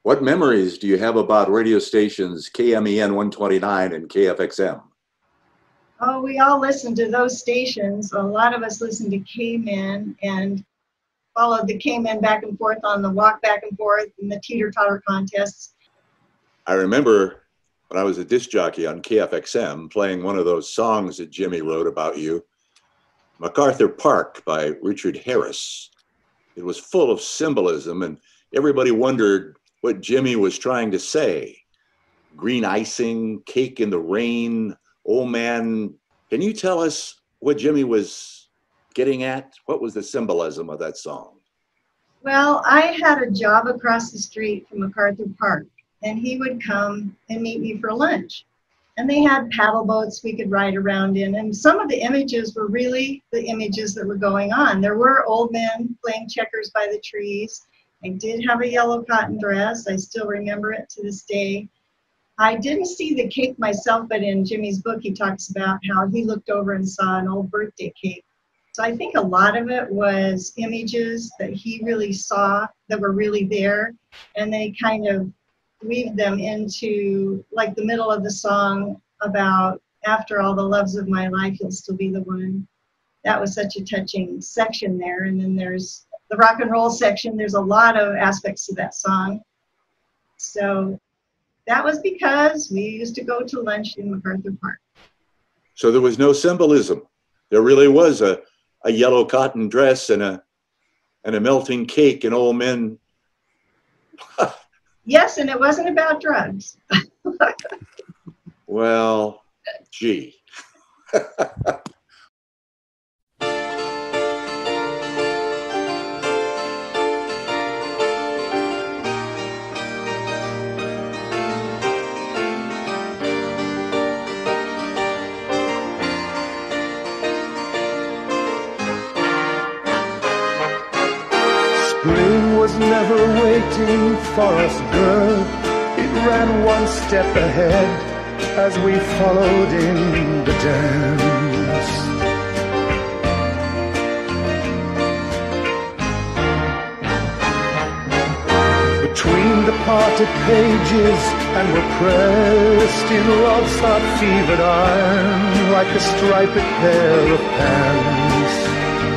What memories do you have about radio stations KMEN 129 and KFXM? Oh, we all listened to those stations. A lot of us listened to K-Men and followed the K-Men back and forth on the walk back and forth and the teeter-totter contests. I remember when I was a disc jockey on KFXM playing one of those songs that Jimmy wrote about you, MacArthur Park by Richard Harris. It was full of symbolism and everybody wondered what Jimmy was trying to say. Green icing, cake in the rain, old man. Can you tell us what Jimmy was getting at? What was the symbolism of that song? Well, I had a job across the street from MacArthur Park, and he would come and meet me for lunch. And they had paddle boats we could ride around in. And some of the images were really the images that were going on. There were old men playing checkers by the trees. I did have a yellow cotton dress. I still remember it to this day. I didn't see the cake myself, but in Jimmy's book, he talks about how he looked over and saw an old birthday cake. So I think a lot of it was images that he really saw that were really there. And they kind of weaved them into like the middle of the song about after all the loves of my life, you'll still be the one. That was such a touching section there. And then there's the rock and roll section. There's a lot of aspects to that song. So that was because we used to go to lunch in MacArthur Park. So there was no symbolism. There really was a yellow cotton dress and a melting cake and old men. Yes, and it wasn't about drugs. Well, gee. Spring was never waiting for us, girl. It ran one step ahead as we followed in the dance. Between the parted pages and were pressed in love's hot-fevered iron like a striped pair of pants.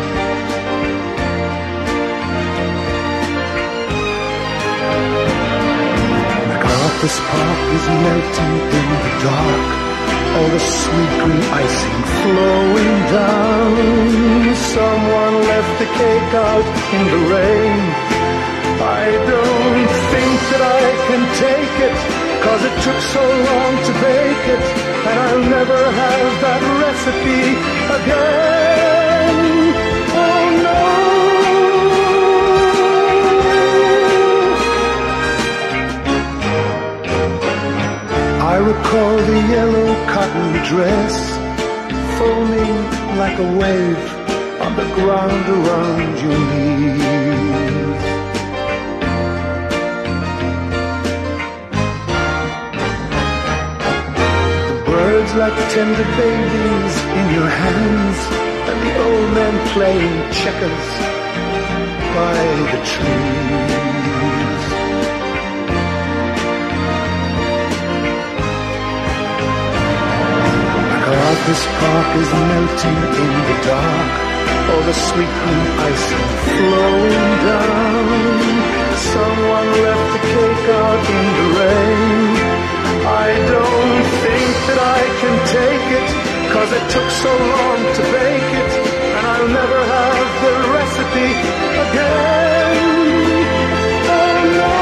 This park is melting in the dark, all the sweet green icing flowing down. Someone left the cake out in the rain. I don't think that I can take it, 'cause it took so long to bake it, and I'll never have that recipe again. Oh no. I recall the yellow cotton dress foaming like a wave on the ground around your knees. The birds like tender babies in your hands, and the old men playing checkers by the trees. This park is melting in the dark, all the sweet green icing flowing down. Someone left the cake out in the rain. I don't think that I can take it, 'cause it took so long to bake it, and I'll never have the recipe again. Oh no.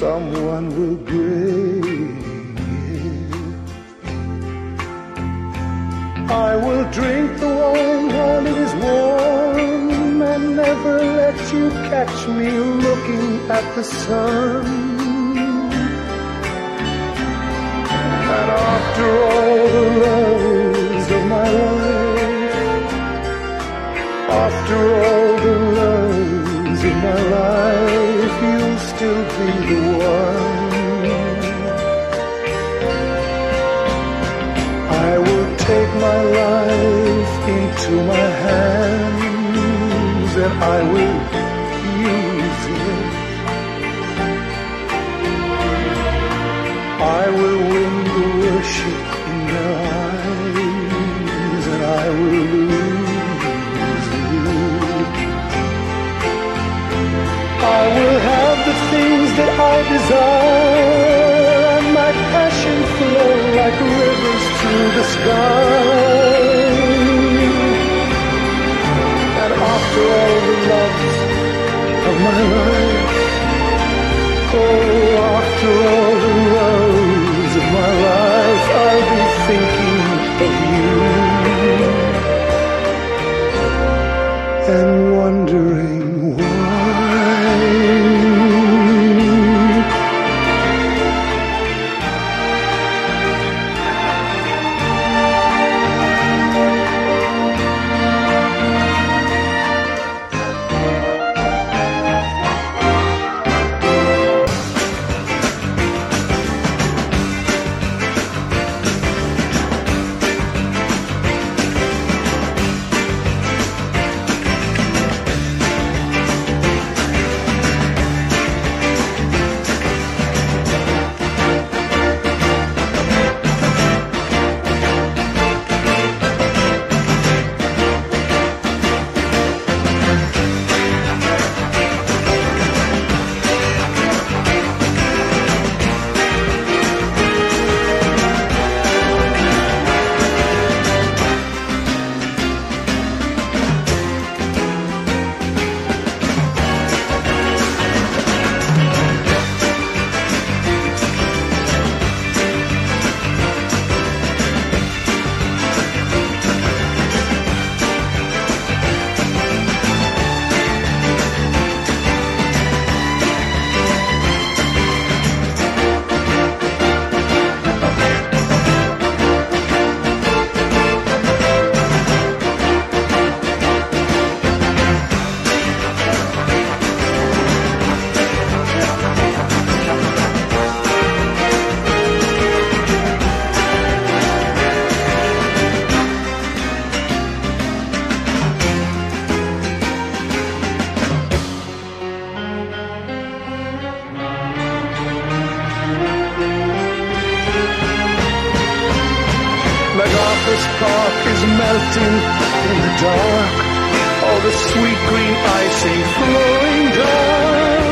someone will bring it. I will drink the wine while it is warm and never let you catch me looking at the sun. And after all the loves of my life, after all the loves of my life, you'll still be the one. I will take my life into my hands and I will use it. I will win the worship in their eyes and I will lose it. I will have the things that I desire and my passion flow like rivers through the sky. And after all the loves of my life, oh, after all the loves of my life, I'll be thinking of you and wondering why. MacArthur Park is melting in the dark, all the sweet green icing flowing down.